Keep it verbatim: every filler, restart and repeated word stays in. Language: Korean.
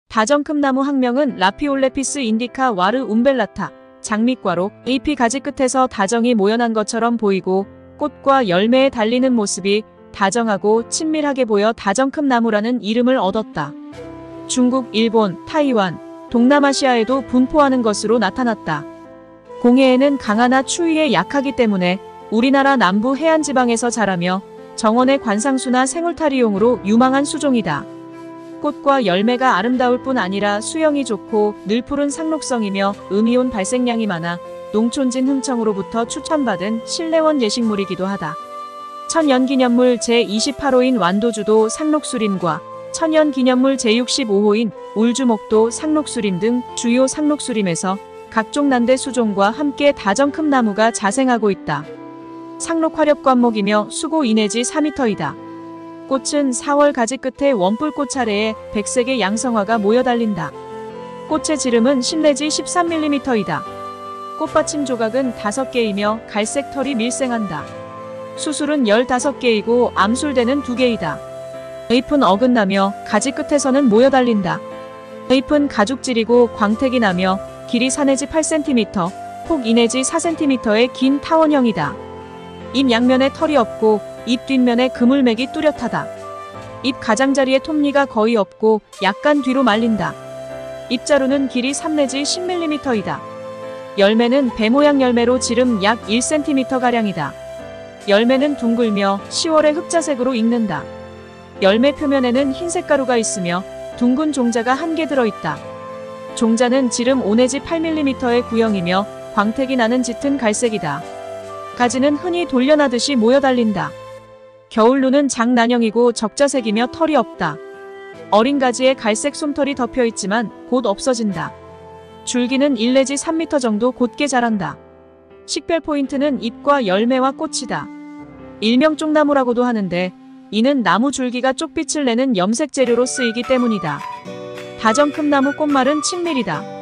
다정큼나무 학명은 라피올레피스 인디카 와르 움벨라타, 장미과로 잎이 가지 끝에서 다정이 모여난 것처럼 보이고 꽃과 열매에 달리는 모습이 다정하고 친밀하게 보여 다정큼나무라는 이름을 얻었다. 중국, 일본, 타이완, 동남아시아에도 분포하는 것으로 나타났다. 공해에는 강하나 추위에 약하기 때문에 우리나라 남부 해안지방에서 자라며 정원의 관상수나 생울타리용으로 유망한 수종이다. 꽃과 열매가 아름다울 뿐 아니라 수영이 좋고 늘푸른 상록성이며 음이온 발생량이 많아 농촌진 흥청으로부터 추천받은 신례원 예식물이기도 하다. 천연기념물 제이십팔 호인 완도주도 상록수림과 천연기념물 제육십오 호인 울주목도 상록수림 등 주요 상록수림에서 각종 난대 수종과 함께 다정큼나무가 자생하고 있다. 상록화렵灌목이며 수고 이내지 사 미터이다. 꽃은 사월 가지 끝에 원뿔꽃 차례에 백색의 양성화가 모여 달린다. 꽃의 지름은 십 내지 십삼 밀리미터이다. 꽃받침 조각은 다섯 개이며 갈색 털이 밀생한다. 수술은 열다섯 개이고 암술대는 두 개이다. 잎은 어긋나며 가지 끝에서는 모여 달린다. 잎은 가죽질이고 광택이 나며 길이 사 내지 팔 센티미터, 폭 이 내지 사 센티미터의 긴 타원형이다. 잎 양면에 털이 없고 잎 뒷면에 그물맥이 뚜렷하다. 잎 가장자리에 톱니가 거의 없고 약간 뒤로 말린다. 잎자루는 길이 삼 내지 십 밀리미터이다. 열매는 배 모양 열매로 지름 약 일 센티미터가량이다. 열매는 둥글며 시월에 흑자색으로 익는다. 열매 표면에는 흰색 가루가 있으며 둥근 종자가 한 개 들어있다. 종자는 지름 오 내지 팔 밀리미터의 구형이며 광택이 나는 짙은 갈색이다. 가지는 흔히 돌려나듯이 모여 달린다. 겨울루는 장난형이고 적자색이며 털이 없다. 어린 가지에 갈색 솜털이 덮여있지만 곧 없어진다. 줄기는 일 내지 삼 미터 정도 곧게 자란다. 식별 포인트는 잎과 열매와 꽃이다. 일명 쪽나무라고도 하는데 이는 나무 줄기가 쪽빛을 내는 염색 재료로 쓰이기 때문이다. 다정큼나무 꽃말은 친밀이다.